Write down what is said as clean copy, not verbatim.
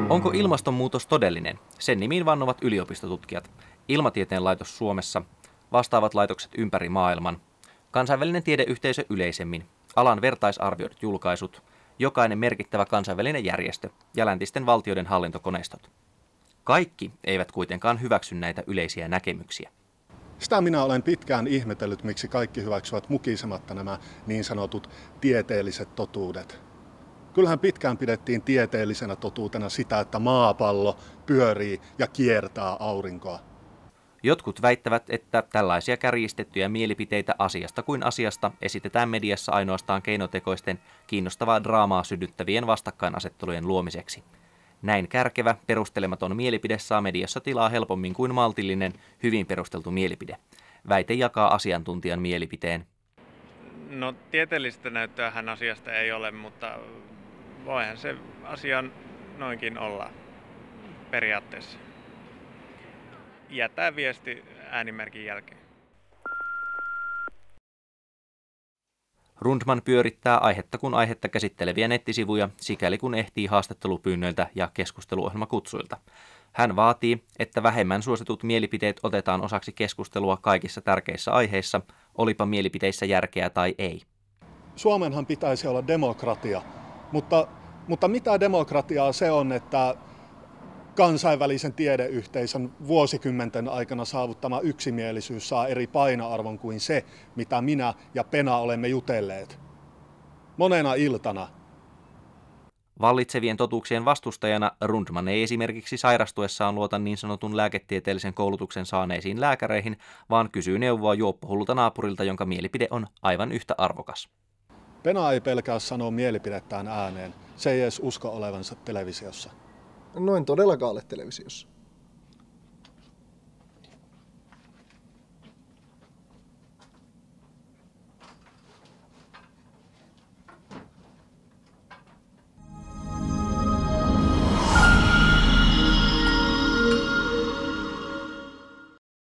Onko ilmastonmuutos todellinen? Sen nimiin vannovat yliopistotutkijat, Ilmatieteen laitos Suomessa, vastaavat laitokset ympäri maailman, kansainvälinen tiedeyhteisö yleisemmin, alan vertaisarvioidut julkaisut, jokainen merkittävä kansainvälinen järjestö ja läntisten valtioiden hallintokoneistot. Kaikki eivät kuitenkaan hyväksy näitä yleisiä näkemyksiä. Sitä minä olen pitkään ihmetellyt, miksi kaikki hyväksyvät mukisematta nämä niin sanotut tieteelliset totuudet. Kyllähän pitkään pidettiin tieteellisenä totuutena sitä, että maapallo pyörii ja kiertää aurinkoa. Jotkut väittävät, että tällaisia kärjistettyjä mielipiteitä asiasta kuin asiasta esitetään mediassa ainoastaan keinotekoisten, kiinnostavaa draamaa synnyttävien vastakkainasettelujen luomiseksi. Näin kärkevä, perustelematon mielipide saa mediassa tilaa helpommin kuin maltillinen, hyvin perusteltu mielipide. Väite jakaa asiantuntijan mielipiteen. No, tieteellistä näyttöähän asiasta ei ole, mutta voihan se asian noinkin olla periaatteessa. Jättää viesti äänimerkin jälkeen. Rundman pyörittää aihetta kun aihetta käsitteleviä nettisivuja, sikäli kun ehtii haastattelupyynnöiltä ja keskusteluohjelmakutsuilta. Hän vaatii, että vähemmän suositut mielipiteet otetaan osaksi keskustelua kaikissa tärkeissä aiheissa, olipa mielipiteissä järkeä tai ei. Suomenhan pitäisi olla demokratia, mutta mitä demokratiaa se on, että kansainvälisen tiedeyhteisön vuosikymmenten aikana saavuttama yksimielisyys saa eri painoarvon kuin se, mitä minä ja Pena olemme jutelleet monena iltana. Vallitsevien totuuksien vastustajana Rundman ei esimerkiksi sairastuessaan luota niin sanotun lääketieteellisen koulutuksen saaneisiin lääkäreihin, vaan kysyy neuvoa juoppohullulta naapurilta, jonka mielipide on aivan yhtä arvokas. Pena ei pelkää sanoa mielipidettään ääneen. Se ei edes usko olevansa televisiossa. No en todellakaan ole televisiossa.